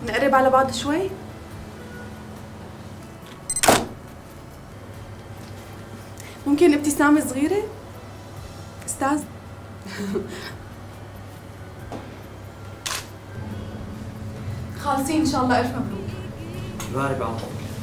نقرب على بعض شوي. ممكن ابتسامة صغيرة؟ استاذ. خالصين ان شاء الله، الف مبروك. بارك بعمرك.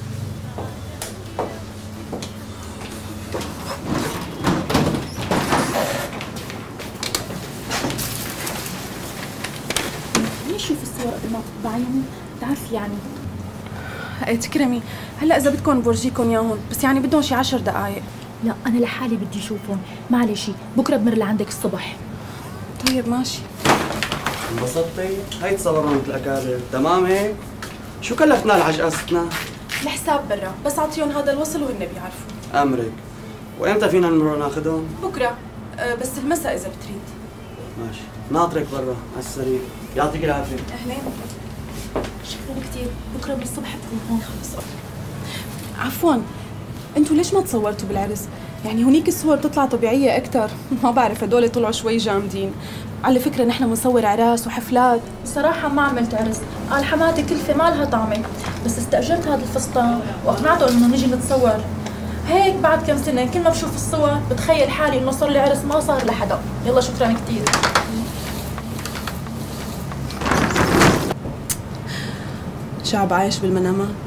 ليش شوف الصور قبل ما تطبعيهم؟ بتعرفي يعني. ايه تكرمي، هلا اذا بدكم بورجيكم اياهم، بس يعني بدهم شي 10 دقائق. لا انا لحالي بدي اشوفهم، معلش بكره بمر لعندك الصبح. طيب ماشي. انبسطتي؟ هي تصورنا مثل الاكابر، تمام هيك؟ شو كلفتنا لعجقاستنا؟ الحساب برا، بس اعطيهم هذا الوصل وهن بيعرفوا. امرك. وامتى فينا نمر ناخذهم؟ بكره، بس المساء اذا بتريد. ماشي، ناطرك برا على السريع، يعطيك العافيه. اهلين. شكرا كثير، بكره بالصبح بكون هون خلص. عفوا، انتوا ليش ما تصورتوا بالعرس؟ يعني هونيك الصور بتطلع طبيعية أكثر، ما بعرف هدول طلعوا شوي جامدين. على فكرة نحن بنصور عراس وحفلات. بصراحة ما عملت عرس، قال حماتي كلفة ما لها طعمة، بس استأجرت هذا الفستان وأقنعته إنه نجي نتصور. هيك بعد كم سنة كل ما بشوف الصور بتخيل حالي إنه صار لي عرس ما صار لحدا. يلا شكرا كثير. شعب عايش بالمنامات.